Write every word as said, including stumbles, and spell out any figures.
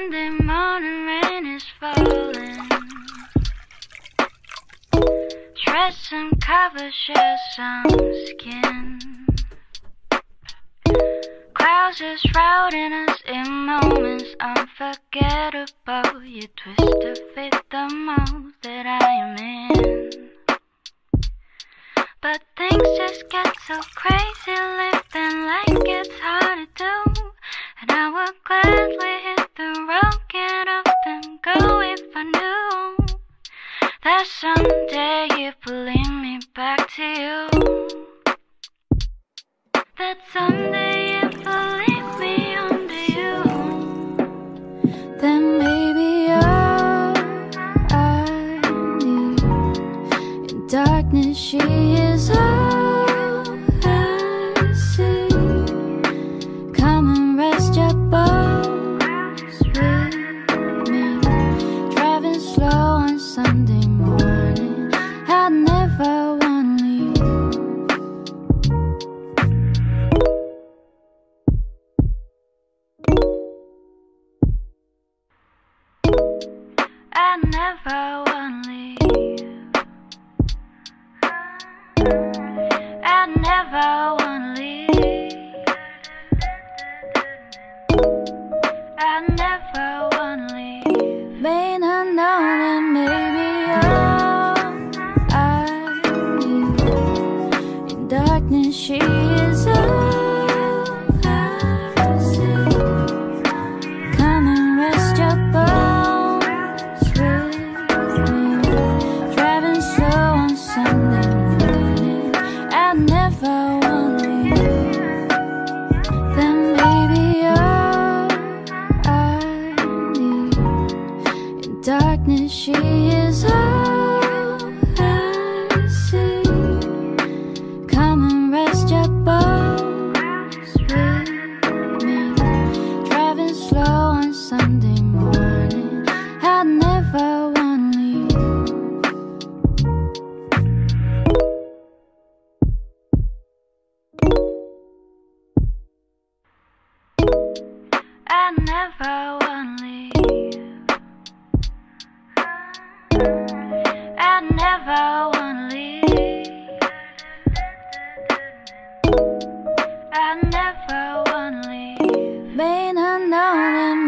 Sunday morning rain is falling. Dress and cover share some skin. Clouds are shrouding us in moments unforgettable. You twist to fit the mold that I am in. But things just get so crazy, living like it's hard to do. And I would gladly hit the road, get off and go if I knew that someday it would lead me back to you. That someday it will lead me home to you. Then maybe all I need. In darkness she is all I see. Come and rest your bones with me. Driving slow on Sunday morning, I never wanna leave. I never wanna leave. I never wanna leave. I never wanna leave. May not know that maybe all I need. In darkness she is all I see. Come and rest your bones with me. Driving slow on Sunday morning, I never wanna leave. Then maybe all I need. In darkness she is all I see. Come and rest your bones with me. Driving slow on Sunday morning, I never wanna leave. I never wanna leave. I never wanna leave. I never wanna leave. May not know that